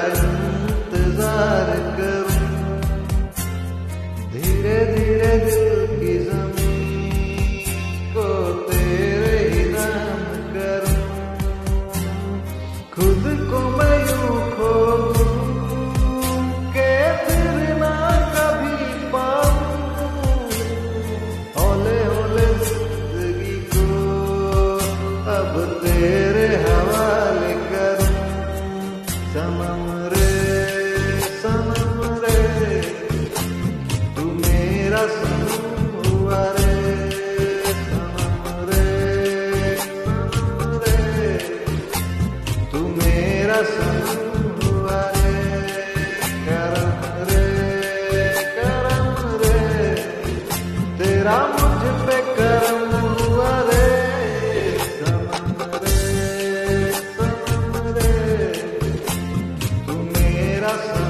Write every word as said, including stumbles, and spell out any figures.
इंतजार करूं, धीरे धीरे दिल की जमीन को तेरे ही नाम करूं, खुद को मैं यूं खो दूं के फिर ना कभी पाऊं, हौले हौले जिंदगी को अब तेरे हवाले करूं। सनम रे सनम रे तू मेरा सनम हुआ रे, सनम रे सनम रे तू मेरा सनम हुआ रे, करम रे करम रे तेरा मुझ पे करम हुआ रे, सनम रे सनम रे तू मेरा